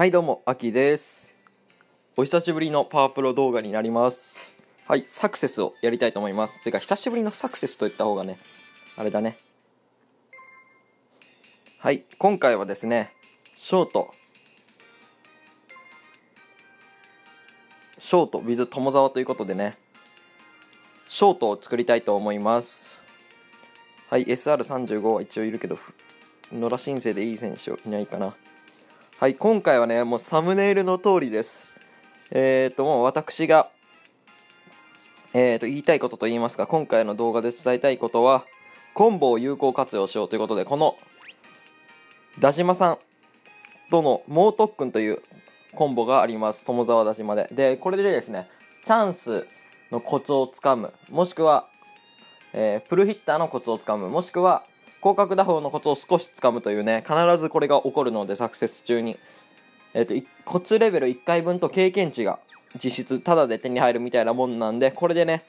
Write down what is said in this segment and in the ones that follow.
はいどうも、あきです。お久しぶりのパワープロ動画になります。はい、サクセスをやりたいと思います。てか、久しぶりのサクセスといった方がね、あれだね。はい、今回はですね、ショート with 友沢ということでね、ショートを作りたいと思います。はい、SR35 は一応いるけど、野良申請でいい選手いないかな。はい、今回はね、もうサムネイルの通りです。もう私が言いたいことと言いますか、今回の動画で伝えたいことは、コンボを有効活用しようということで、この田島さんとの猛特訓というコンボがあります。友沢田島で。で、これでですね、チャンスのコツをつかむ、もしくは、プルヒッターのコツをつかむ、もしくは広角打法のコツを少しつかむというね、必ずこれが起こるので、サクセス中に。コツレベル1回分と経験値が実質タダで手に入るみたいなもんなんで、これでね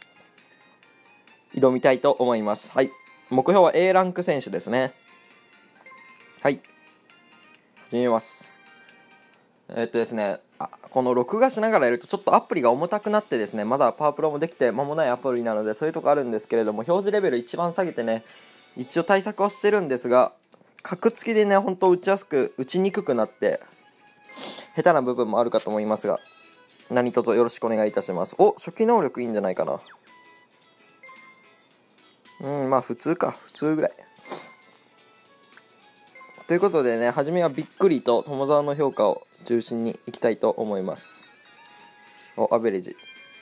挑みたいと思います。はい、目標は A ランク選手ですね。はい、始めます。ですね、この録画しながらやるとちょっとアプリが重たくなってですね、まだパワープロもできて間もないアプリなのでそういうとこあるんですけれども、表示レベル一番下げてね、一応対策はしてるんですが、格付きでね、ほんと打ちにくくなって下手な部分もあるかと思いますが、何卒よろしくお願いいたします。初期能力いいんじゃないかな。まあ普通ぐらい。ということでね、初めはびっくりと友沢の評価を中心にいきたいと思います。アベレージ。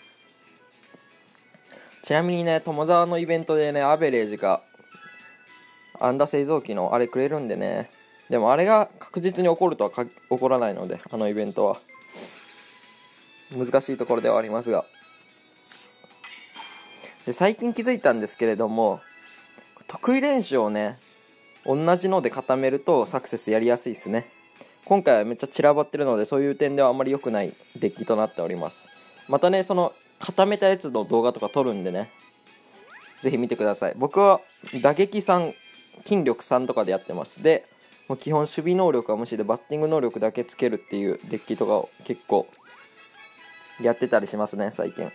ちなみにね、友沢のイベントでね、アベレージがアンダ製造機のあれくれるんでね。でもあれが確実に起こるとは起こらないので、あのイベントは難しいところではありますが。で、最近気づいたんですけれども、得意練習をね同じので固めるとサクセスやりやすいですね。今回はめっちゃ散らばってるので、そういう点ではあんまり良くないデッキとなっております。またね、その固めたやつの動画とか撮るんでね、ぜひ見てください。僕は打撃3、筋力3とかでやってます。で、もう基本守備能力は無視でバッティング能力だけつけるっていうデッキとかを結構やってたりしますね、最近。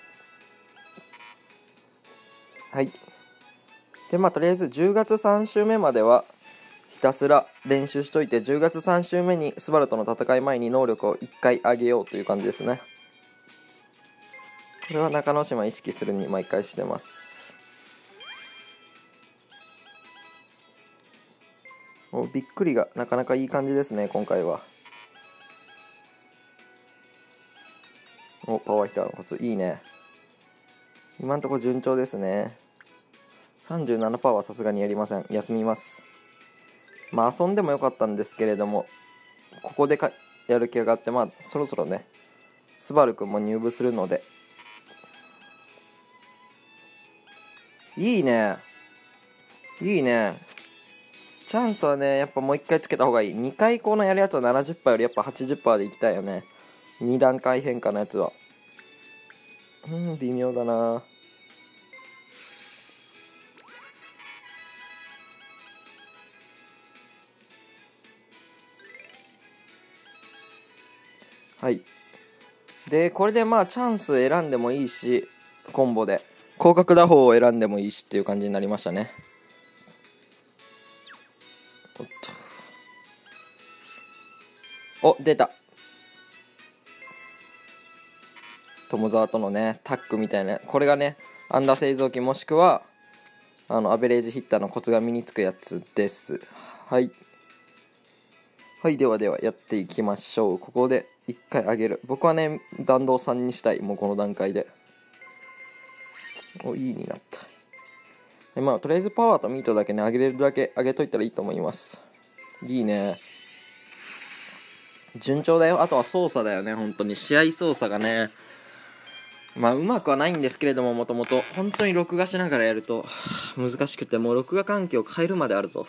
はい。で、とりあえず10月3週目まではひたすら練習しといて、10月3週目にスバルとの戦い前に能力を1回上げようという感じですね。これは中之島意識するに毎回してます。びっくりがなかなかいい感じですね、今回は。パワーヒッターのコツいいね。今んとこ順調ですね。37%はさすがにやりません。休みます。遊んでもよかったんですけれども、ここでやる気があって、そろそろねスバルくんも入部するので。いいねいいね。チャンスはね、やっぱもう1回つけた方がいい。2回このやるやつは 70% よりやっぱ 80% でいきたいよね。2段階変化のやつは。微妙だな。はい。で、これでチャンス選んでもいいし、コンボで広角打法を選んでもいいしっていう感じになりましたね。出た。友沢とのねタッグみたいな、これがねアンダー製造機もしくはアベレージヒッターのコツが身につくやつです。はいはい、ではやっていきましょう。ここで1回上げる。僕はね弾道3にしたい。もうこの段階でいいになった。とりあえずパワーとミートだけね上げれるだけ上げといたらいいと思います。いいね、順調だよ。あとは操作だよね。本当に試合操作がねうまくはないんですけれども、もともと本当に録画しながらやると難しくて、もう録画環境を変えるまであるぞ。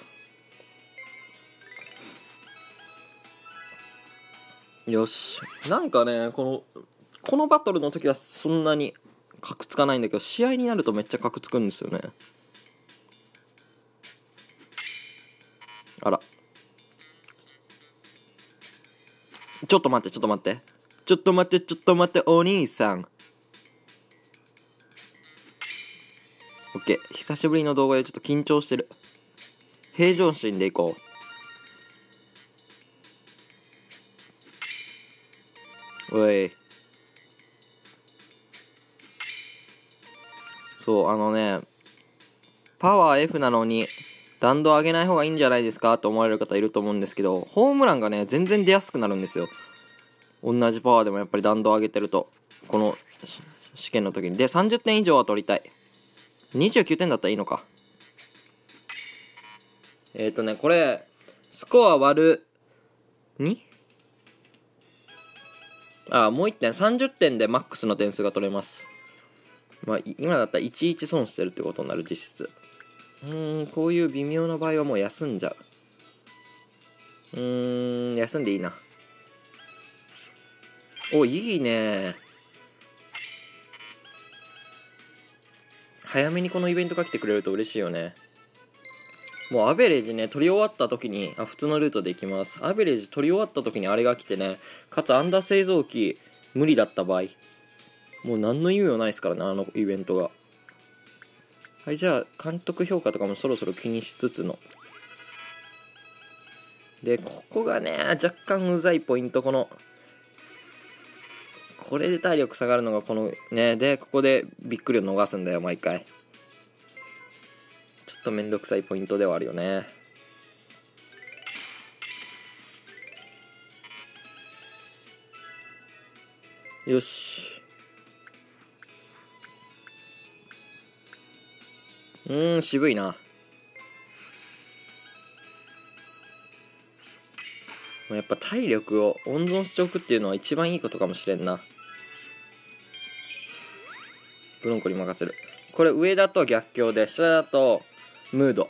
よし、なんかねこのバトルの時はそんなにカクつかないんだけど、試合になるとめっちゃカクつくんですよね。あら、 ちょっと待ってちょっと待ってちょっと待ってちょっと待ってお兄さん。オッケー、久しぶりの動画でちょっと緊張してる。平常心でいこう。おい、そうパワー F なのに弾道上げない方がいいんじゃないですかと思われる方いると思うんですけど、ホームランがね全然出やすくなるんですよ。同じパワーでもやっぱり弾道上げてると、この試験の時に。で30点以上は取りたい。29点だったらいいのか。これスコア割る 2？ もう1点、30点でマックスの点数が取れます。まあ今だったら11損してるってことになる、実質。こういう微妙な場合はもう休んじゃう。休んでいいな。お、いいね。早めにこのイベントが来てくれると嬉しいよね。もうアベレージね取り終わった時に普通のルートで行きます。アベレージ取り終わった時にあれが来てね、かつアンダー製造機無理だった場合、もう何の意味もないですからね、あのイベントが。はい、じゃあ監督評価とかもそろそろ気にしつつの。でここがね若干うざいポイント。これで体力下がるのがこのね、でここでびっくりを逃すんだよ毎回。ちょっとめんどくさいポイントではあるよね。よし、渋いな。やっぱ体力を温存しておくっていうのは一番いいことかもしれんな。ブロンコに任せる。これ上だと逆境で、下だとムード。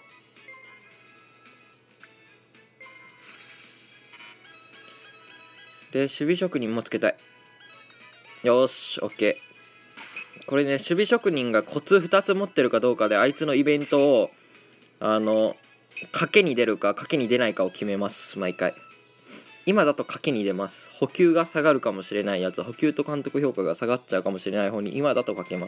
で守備職人もつけたい。よし、オッケー。これね、守備職人がコツ2つ持ってるかどうかで、あいつのイベントを賭けに出るか賭けに出ないかを決めます、毎回。今だと賭けに出ます。補給が下がるかもしれないやつ、補給と監督評価が下がっちゃうかもしれない方に今だと賭けます。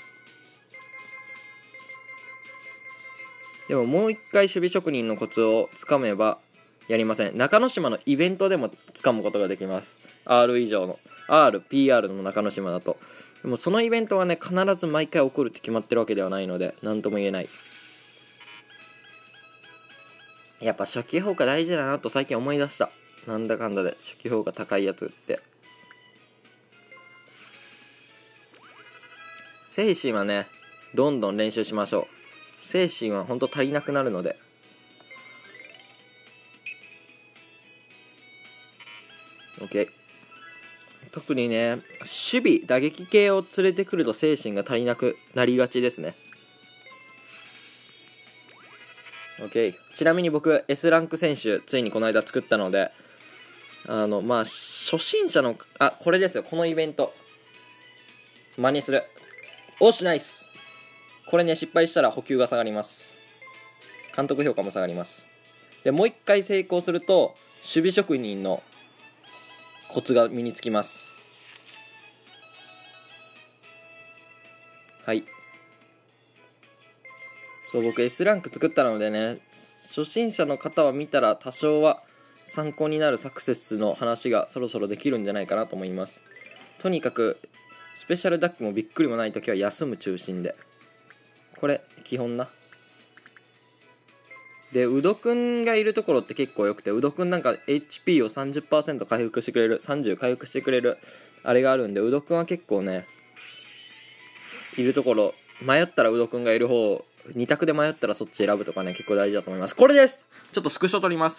でももう一回守備職人のコツをつかめばやりません。中之島のイベントでもつかむことができます。 R 以上の RPR の中之島だと。でもそのイベントはね必ず毎回起こるって決まってるわけではないので何とも言えない。やっぱ初期評価大事だなと最近思い出した。なんだかんだで初期評価高いやつって精神はねどんどん練習しましょう。精神はほんと足りなくなるので。OK。 特にね守備打撃系を連れてくると精神が足りなくなりがちですね。 OK。 ちなみに僕 S ランク選手ついにこの間作ったので、初心者のこれですよ、このイベント真似する。おしナイス。これね失敗したら補給が下がります。監督評価も下がります。でもう一回成功すると守備職人のコツが身につきます。はい、そう僕 S ランク作ったのでね、初心者の方は見たら多少は参考になるサクセスの話がそろそろできるんじゃないかなと思います。とにかくスペシャルダックもびっくりもないときは休む中心で、これ基本な。でうどくんがいるところって結構よくて、うどくんなんか HP を 30% 回復してくれる、30回復してくれるあれがあるんで、うどくんは結構ねいるところ、迷ったらうどくんがいる方、2択で迷ったらそっち選ぶとかね結構大事だと思います。これです。ちょっとスクショ撮ります。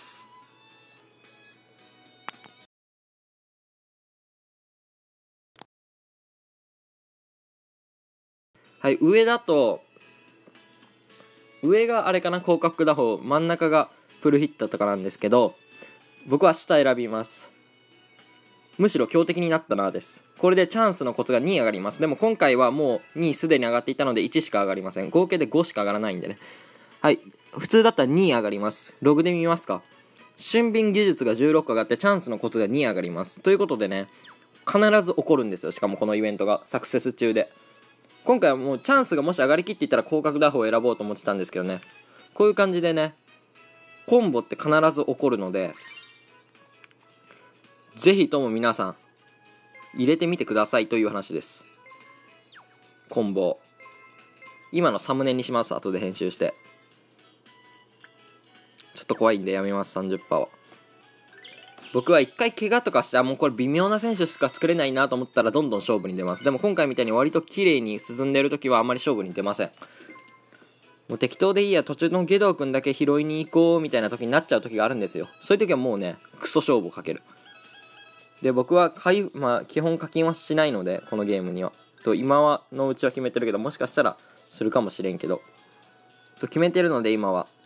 はい、上だと上があれかな、広角打法、真ん中がフルヒットとかなんですけど、僕は下選びます。むしろ強敵になったなです。これでチャンスのコツが2上がります。でも今回はもう2すでに上がっていたので1しか上がりません。合計で5しか上がらないんでね。はい、普通だったら2上がります。ログで見ますか。 俊敏技術が16個上がってチャンスのコツが2上がります。ということでね、必ず起こるんですよ。しかもこのイベントがサクセス中で、今回はもうチャンスがもし上がりきっていったら広角打法を選ぼうと思ってたんですけどね、こういう感じでね、コンボって必ず起こるので、ぜひとも皆さん入れてみてくださいという話です。コンボ今のサムネにします。後で編集して。ちょっと怖いんでやめます。 30% は。僕は一回怪我とかしてもうこれ微妙な選手しか作れないなと思ったらどんどん勝負に出ます。でも今回みたいに割と綺麗に進んでる時はあんまり勝負に出ません。もう適当でいいや、途中のゲドウ君だけ拾いに行こうみたいな時になっちゃう時があるんですよ。そういう時はもうね、クソ勝負をかける。で、僕は基本課金はしないので、このゲームには今のうちは決めてるけど、もしかしたらするかもしれんけど決めてるので、今は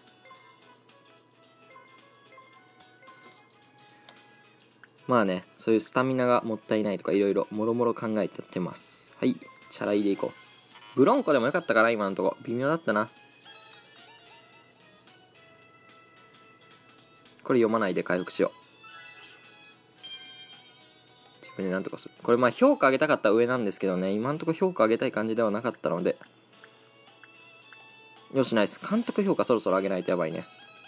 まあね、そういうスタミナがもったいないとかいろいろもろもろ考えてやってます。はい、チャラいでいこう。ブロンコでもよかったかな。今のとこ微妙だったな。これ読まないで回復しよう。自分でなんとかする。これ評価上げたかった上なんですけどね、今のところ評価上げたい感じではなかったので。よし、ナイス。監督評価そろそろ上げないとやばいね。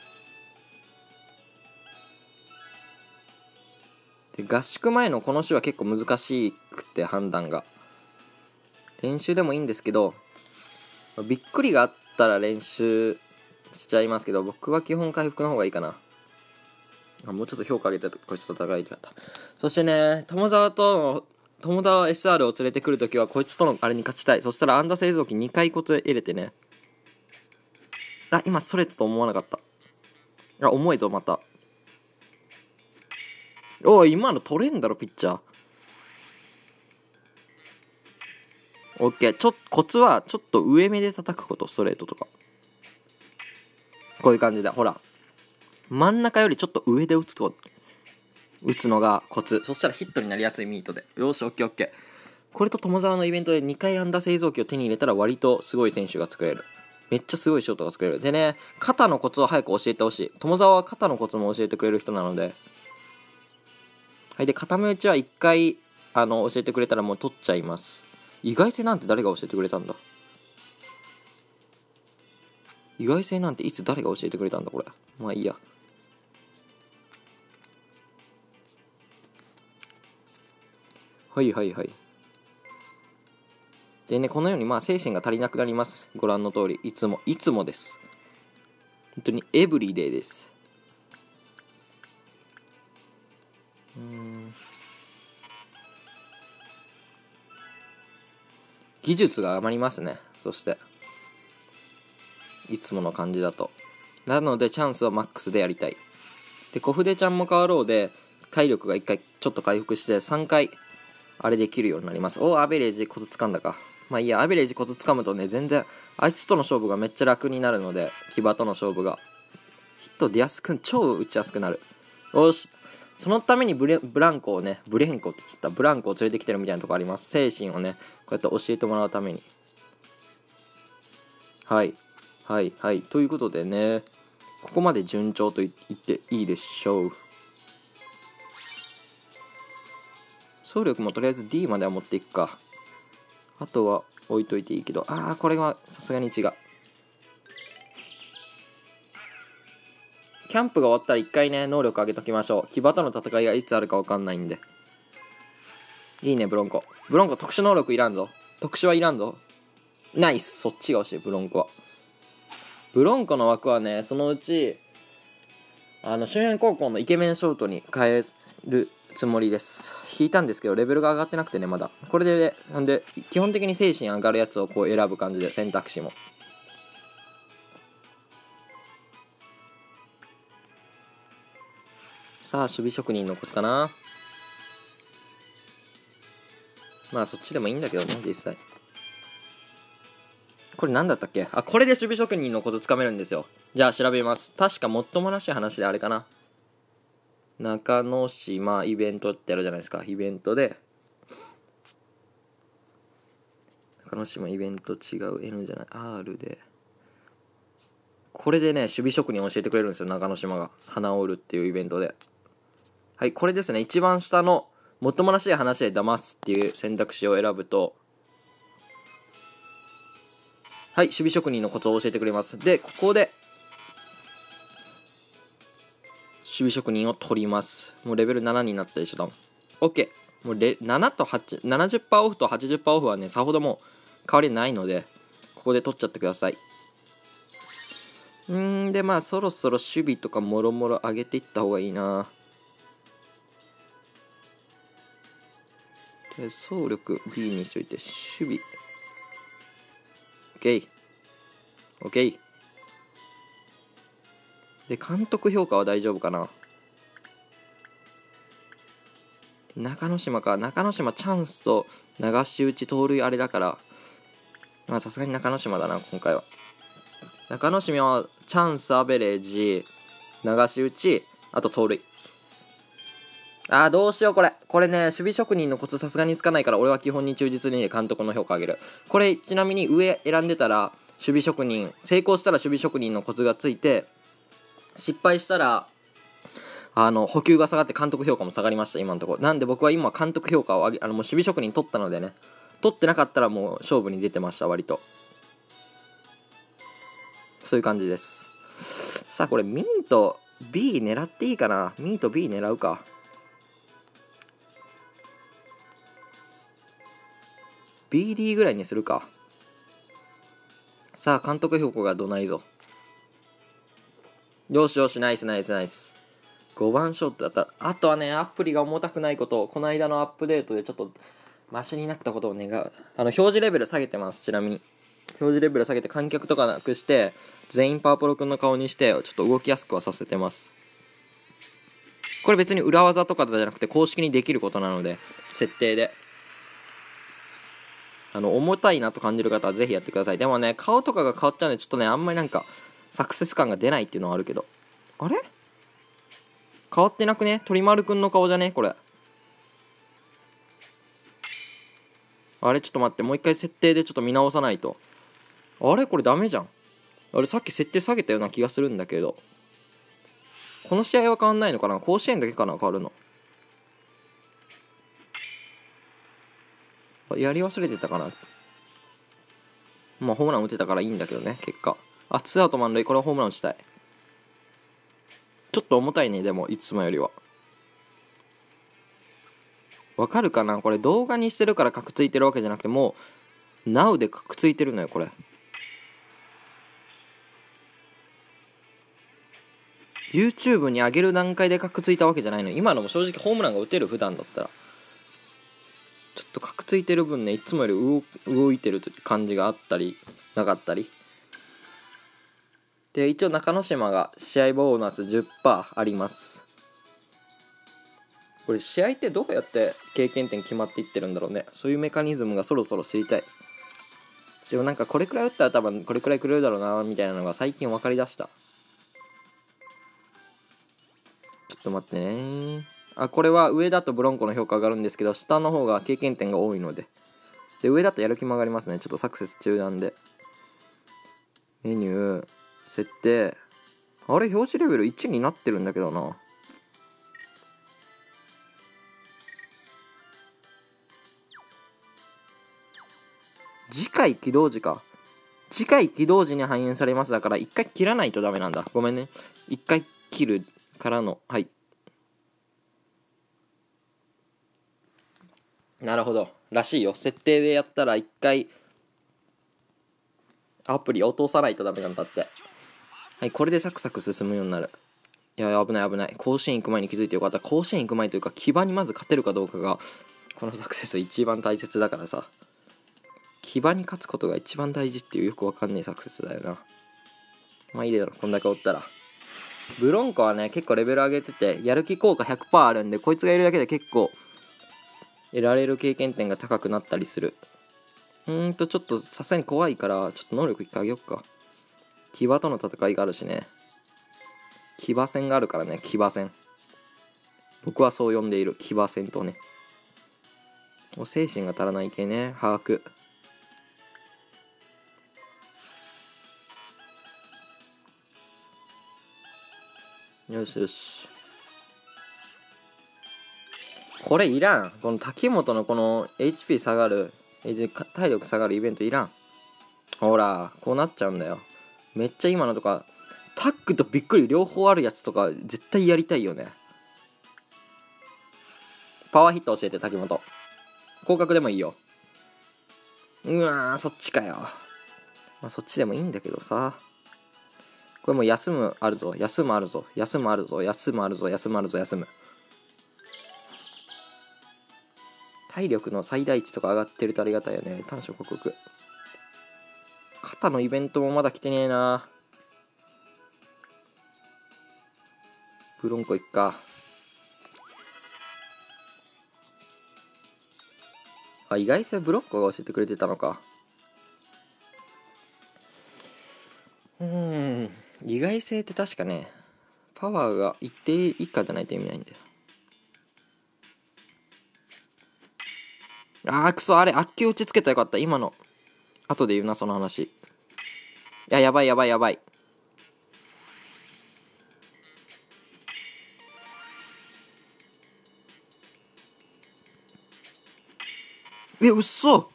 で、合宿前のこの週は結構難しくて、判断が。練習でもいいんですけど、びっくりがあったら練習しちゃいますけど、僕は基本回復の方がいいかな。もうちょっと評価上げて、こいつと戦いたかった。そしてね、友沢 SR を連れてくるときはこいつとのあれに勝ちたい。そしたらアンダー製造機2回コツ入れてね。今それたと思わなかった。重いぞまた。おい、今の取れんだろピッチャー。オッケー。コツはちょっと上目で叩くこと。ストレートとかこういう感じで、ほら真ん中よりちょっと上で打つのがコツ。そしたらヒットになりやすいミートで。よし、オッケーオッケー。これと友沢のイベントで2回安打製造機を手に入れたら割とすごい選手が作れる。めっちゃすごいショートが作れる。でね、肩のコツを早く教えてほしい。友沢は肩のコツも教えてくれる人なので。はい。で、固め打ちは1回教えてくれたらもう取っちゃいます。意外性なんて誰が教えてくれたんだ。意外性なんていつ誰が教えてくれたんだこれ。まあいいや。はいはいはい。でね、このように精神が足りなくなります。ご覧の通り、いつもです。本当にエブリデイです。技術が余りますね。そしていつもの感じだと。なのでチャンスはマックスでやりたい。で、小筆ちゃんも変わろうで体力が1回ちょっと回復して3回あれできるようになります。アベレージコツ掴んだか。まあいいや。アベレージコツ掴むとね、全然あいつとの勝負がめっちゃ楽になるので、騎馬との勝負がヒット出やすく、超打ちやすくなる。よし、そのためにブランコをね、ブレンコって言ったブランコを連れてきてるみたいなとこあります。精神をね、こうやって教えてもらうために。はいはいはい。ということでね、ここまで順調と言っていいでしょう。走力もとりあえず D までは持っていくか。あとは置いといていいけど、これはさすがに違う。キャンプが終わったら一回ね、能力上げときましょう。騎馬との戦いがいつあるか分かんないんで。いいね、ブロンコ特殊能力いらんぞ。特殊はいらんぞ。ナイス。そっちが欲しい。ブロンコの枠はね、そのうち周辺高校のイケメンショートに変えるつもりです。引いたんですけどレベルが上がってなくてね、まだ。これでなんで基本的に精神上がるやつをこう選ぶ感じで、選択肢も。さあ、守備職人のコツかな。そっちでもいいんだけどね、実際。これ何だったっけ。これで守備職人のコツつかめるんですよ。じゃあ調べます。確かもっともらしい話であれかな。中之島イベントってあるじゃないですか。イベントで中之島イベント違う N じゃない R で、 これでね、守備職人教えてくれるんですよ、中之島が。花を売るっていうイベントで。はい、これですね。一番下の、もっともらしい話で騙すっていう選択肢を選ぶと、はい、守備職人のコツを教えてくれます。で、ここで、守備職人を取ります。もうレベル7になったでしょ、OK。もう7と8、70%オフと80%オフはね、さほどもう変わりないので、ここで取っちゃってください。で、まあ、そろそろ守備とかもろもろ上げていった方がいいな。走力 B にしといて、守備。OK。OK。で、監督評価は大丈夫かな。中之島か。中之島チャンスと流し打ち盗塁あれだから、まあさすがに中之島だな、今回は。中之島はチャンス、アベレージ、流し打ち、あと盗塁。どうしようこれ。これね、守備職人のコツさすがにつかないから、俺は基本に忠実に監督の評価上げる。これ、ちなみに上選んでたら、守備職人、成功したら守備職人のコツがついて、失敗したら、補給が下がって監督評価も下がりました、今のところ。なんで僕は今監督評価をもう守備職人取ったのでね、取ってなかったらもう勝負に出てました、割と。そういう感じです。さあ、これミート B 狙っていいかな。ミート B 狙うか。BD ぐらいにするか。さあ、監督評価がどないぞ。よしよし、ナイスナイスナイス。5番ショットだったら、あとはね、アプリが重たくないこと、この間のアップデートでちょっとマシになったことを願う。表示レベル下げてます、ちなみに。表示レベル下げて観客とかなくして、全員パワポロくんの顔にして、ちょっと動きやすくはさせてます。これ別に裏技とかじゃなくて公式にできることなので、設定で。重たいなと感じる方はぜひやってください。でもね、顔とかが変わっちゃうんで、ちょっとね、あんまりなんか、サクセス感が出ないっていうのはあるけど。あれ変わってなくね？鳥丸くんの顔じゃねこれ。あれちょっと待って、もう一回設定でちょっと見直さないと。あれこれダメじゃん。あれさっき設定下げたような気がするんだけど。この試合は変わんないのかな？甲子園だけかな変わるの。やり忘れてたかな。まあホームラン打てたからいいんだけどね、結果。ツーアウト満塁。これはホームラン打ちたい。ちょっと重たいね、でもいつもよりは。わかるかなこれ動画にしてるからカクついてるわけじゃなくて、もう Now でカクついてるのよこれ。YouTube に上げる段階でカクついたわけじゃないの。今のも正直ホームランが打てる普段だったら。ちょっとカクついてる分ね、いつもより動いてる感じがあったりなかったりで、一応中之島が試合ボーナス 10% あります。これ試合ってどうやって経験点決まっていってるんだろうね。そういうメカニズムがそろそろ知りたい。でもなんかこれくらい打ったら多分これくらいくれるだろうなみたいなのが最近分かりだした。ちょっと待ってね。これは上だとブロンコの評価上がるんですけど、下の方が経験点が多いので。で、上だとやる気も上がりますね。ちょっとサクセス中なんで。メニュー、設定。あれ、表示レベル1になってるんだけどな。次回起動時か。次回起動時に反映されます。だから一回切らないとダメなんだ。ごめんね。一回切るからの。はい。なるほど。らしいよ。設定でやったら一回アプリ落とさないとダメなんだって。はい、これでサクサク進むようになる。いや、危ない危ない。甲子園行く前に気づいてよかった。甲子園行く前というか、騎馬にまず勝てるかどうかが、このサクセス一番大切だからさ。騎馬に勝つことが一番大事っていうよくわかんないサクセスだよな。まあいいだろ、こんだけおったら。ブロンコはね、結構レベル上げてて、やる気効果 100% あるんで、こいつがいるだけで結構、得られる経験点が高くなったりする。ちょっとさすがに怖いから、ちょっと能力一回上げよっか。騎馬との戦いがあるしね。騎馬戦があるからね、騎馬戦。僕はそう呼んでいる、騎馬戦とね。精神が足らない系ね、把握。 よしよし。これいらん。この滝本のこの HP 下がる、体力下がるイベントいらん。ほら、こうなっちゃうんだよ。めっちゃ今のとか、タックとびっくり両方あるやつとか絶対やりたいよね。パワーヒット教えて、滝本。広角でもいいよ。うわー、そっちかよ。まあ、そっちでもいいんだけどさ。これもう休むあるぞ、休むあるぞ、休むあるぞ、休むあるぞ、休むあるぞ、休む。体力の最大値とか上がってるとありがたいよね。短所克服。肩のイベントもまだ来てねえな。ブロンコいっか。あ、意外性ブロンコが教えてくれてたのか。意外性って確かね、パワーが一定以下じゃないと意味ないんだよ。くそ、あれ悪球打ちつけたらよかった。今の後で言うな、その話。いや、やばいやばいやばい。うっそ。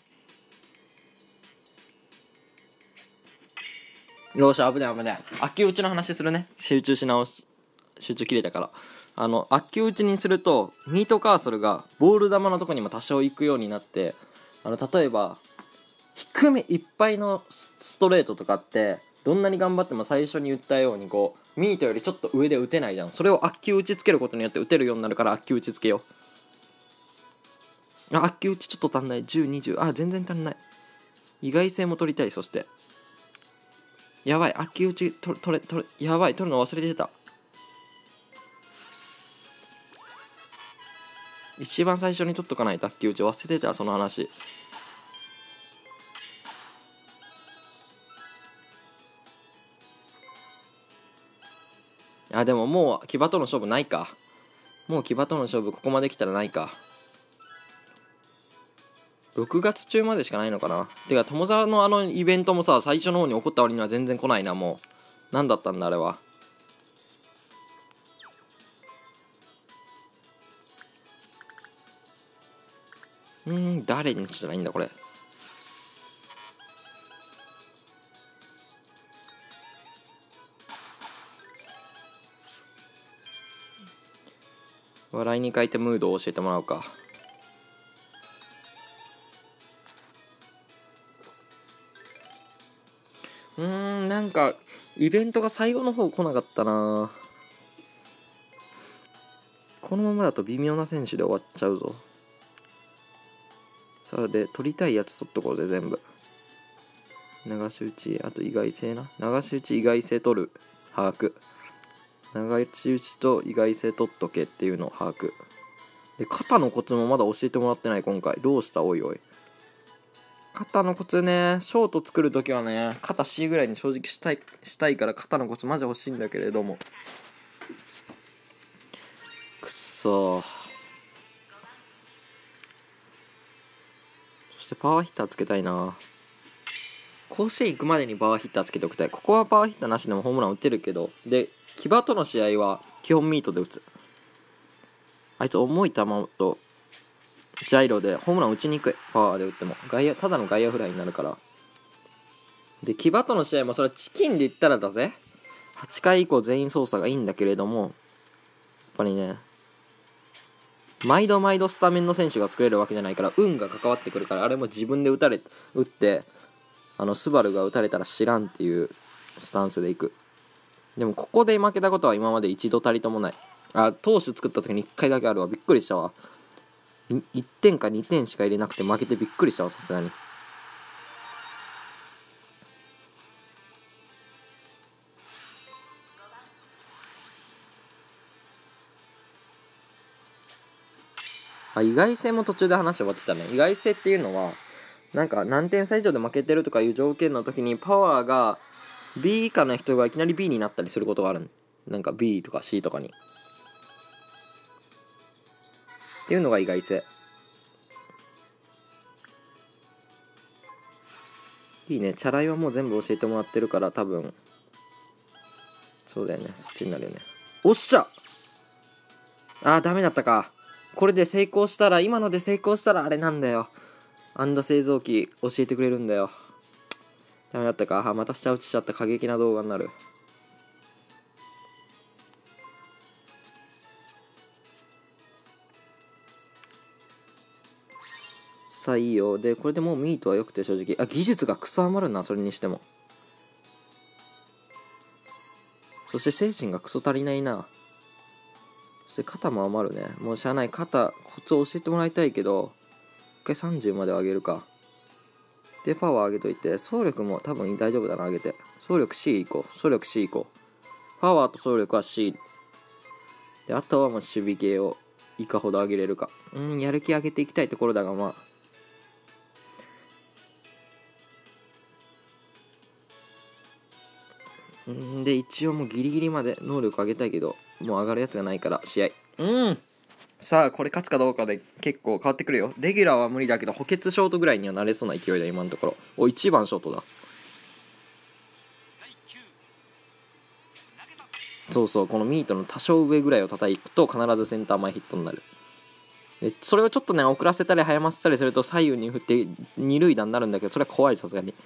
よし、危ない危ない。悪球打ちの話するね。集中切れたから。悪球打ちにするとミートカーソルがボール球のとこにも多少行くようになって、例えば低めいっぱいのストレートとかってどんなに頑張っても最初に言ったようにこうミートよりちょっと上で打てないじゃん。それを悪球打ちつけることによって打てるようになるから、悪球打ちつけよう。悪球打ちちょっと足んない。10、20。全然足んない。意外性も取りたい。そしてやばい、悪球打ち取れやばい、取るの忘れてた。一番最初に取っとかないと。悪球打ち忘れてた、その話。でももう騎馬との勝負ないか。もう騎馬との勝負ここまで来たらないか。6月中までしかないのかな。てか友沢のイベントもさ、最初の方に起こった割には全然来ないな。もう何だったんだあれは。誰にしたらいいんだこれ。笑いに変えてムードを教えてもらおうか。なんかイベントが最後の方来なかったな。このままだと微妙な選手で終わっちゃうぞ。さあ、で取りたいやつ取っとこうぜ全部。流し打ち、あと意外性な。流し打ち意外性取る把握。流し打ちと意外性取っとけっていうのを把握で、肩のコツもまだ教えてもらってない。今回どうした。おいおい、肩のコツね。ショート作るときはね、肩 C ぐらいに正直したいから、肩のコツマジ欲しいんだけれども、くっそー。そしてパワーヒッターつけたいな。甲子園行くまでにパワーヒッターつけておきたい。ここはパワーヒッターなしでもホームラン打てるけど、で騎馬との試合は基本ミートで打つ。あいつ重い球とジャイロでホームラン打ちにくい。パワーで打ってもただの外野フライになるから。で騎馬との試合もそれはチキンで言ったらだぜ、8回以降全員操作がいいんだけれども、やっぱりね、毎度毎度スタメンの選手が作れるわけじゃないから、運が関わってくるから、あれも自分で打ってスバルが打たれたら知らんっていうスタンスでいく。でもここで負けたことは今まで一度たりともない。投手作った時に1回だけあるわ。びっくりしたわ。1点か2点しか入れなくて負けてびっくりしたわ、さすがに。意外性も途中で話して終わってたね。意外性っていうのはなんか何点差以上で負けてるとかいう条件の時にパワーが B 以下の人がいきなり B になったりすることがある。なんか B とか C とかにっていうのが意外性。いいね。チャラいはもう全部教えてもらってるから、多分そうだよね、そっちになるよね。 おっしゃ。ダメだったか。これで成功したら、今ので成功したらあれなんだよ。安打製造機教えてくれるんだよ。ダメだったか。また下打ちしちゃった。過激な動画になる。さあいいよ。で、これでもうミートは良くて正直。技術がクソ余るな、それにしても。そして精神がクソ足りないな。そして肩も余るね。もうしゃあない。肩、コツを教えてもらいたいけど、一回30まで上げるか。で、パワー上げといて、走力も多分大丈夫だな、上げて。走力 C いこう。走力 C いこう。パワーと走力は C。で、あとはもう守備系をいかほど上げれるか。やる気上げていきたいところだが、まあ。で、一応もうギリギリまで能力上げたいけど、もう上がるやつがないから、試合。さあ、これ勝つかどうかで結構変わってくるよ。レギュラーは無理だけど、補欠ショートぐらいにはなれそうな勢いだ、今のところ。1番ショートだ。そうそう、このミートの多少上ぐらいを叩くと必ずセンター前ヒットになる。でそれをちょっとね、遅らせたり早ませたりすると左右に振って二塁打になるんだけど、それは怖い、さすがに。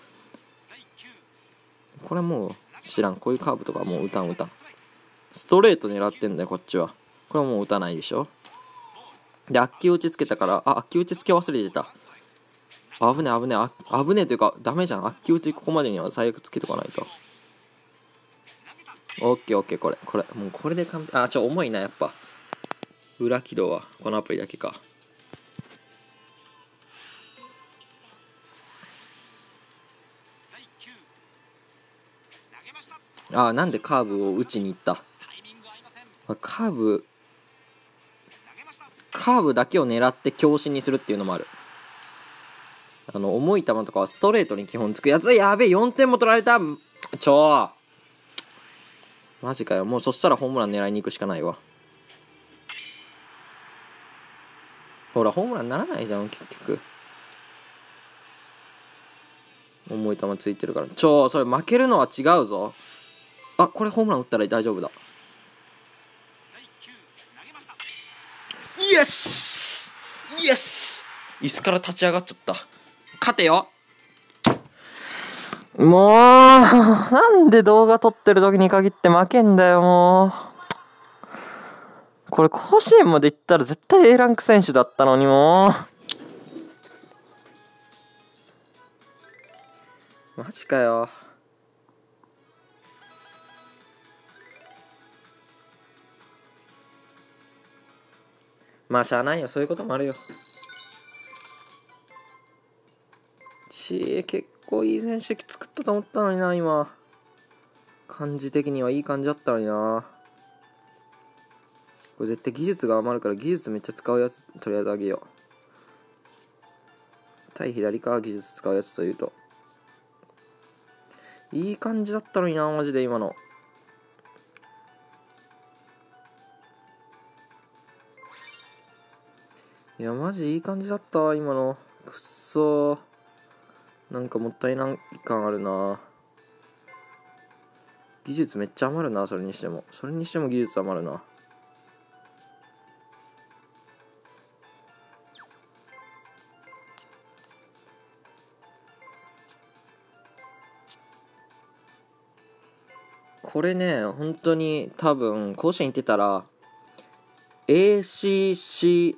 これもう知らん。こういうカーブとかもう打たん。ストレート狙ってんだよ、こっちは。これはもう打たないでしょ。で、アッキー打ちつけたから、アッキー打ちつけ忘れてた。危ねえというか、ダメじゃん。アッキー打ちここまでには最悪つけとかないと。オッケー、これ。もうこれで完璧。重いな、やっぱ。裏起動は、このアプリだけか。なんでカーブを打ちに行った。カーブだけを狙って強振にするっていうのもある。重い球とかはストレートに基本つくやつ。やべえ、4点も取られた。マジかよ。もうそしたらホームラン狙いに行くしかないわ。ほら、ホームランならないじゃん、結局。重い球ついてるから。それ負けるのは違うぞ。これホームラン打ったら大丈夫だ。イエス椅子から立ち上がっちゃった。勝てよ。もう、なんで動画撮ってる時に限って負けんだよ、もう。これ甲子園まで行ったら絶対 A ランク選手だったのに、もう。マジかよ。まあしゃあないよ、そういうこともあるよ。結構いい選手作ったと思ったのにな、今。感じ的にはいい感じだったのにな。これ絶対技術が余るから技術めっちゃ使うやつとりあえずあげよう。対左側技術使うやつというといい感じだったのにな、マジで今の。いやマジいい感じだったわ今の。くっそー、なんかもったいない感あるな。技術めっちゃ余るな。それにしても技術余るな。これね、本当に多分甲子園行ってたら ACCDDD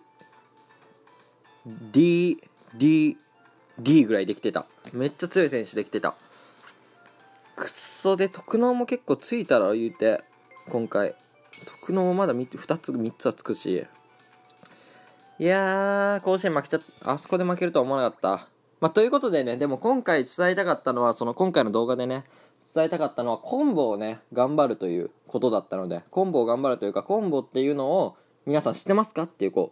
ぐらいできてた。めっちゃ強い選手できてた。くっそ。で特納も結構ついたら言うて、今回特納もまだ2つ3つはつくし、いやー甲子園負けちゃった。あそこで負けるとは思わなかった。ということでね、でも今回伝えたかったのは、その今回の動画でね伝えたかったのは、コンボをね頑張るということだったので、コンボを頑張るというか、コンボっていうのを皆さん知ってますかっていう、知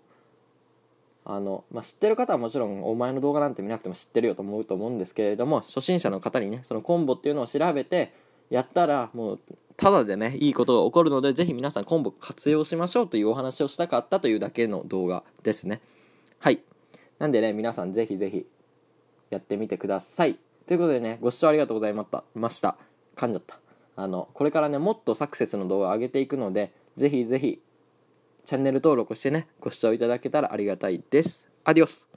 ってる方はもちろんお前の動画なんて見なくても知ってるよと思うんですけれども、初心者の方にねそのコンボっていうのを調べてやったら、もうただでねいいことが起こるので、ぜひ皆さんコンボ活用しましょうというお話をしたかったというだけの動画ですね。はい、なんでね、皆さんぜひぜひやってみてください。ということでね、ご視聴ありがとうございました。噛んじゃった。これからねもっとサクセスの動画を上げていくので、 ぜひぜひチャンネル登録してね、ご視聴いただけたらありがたいです。アディオス。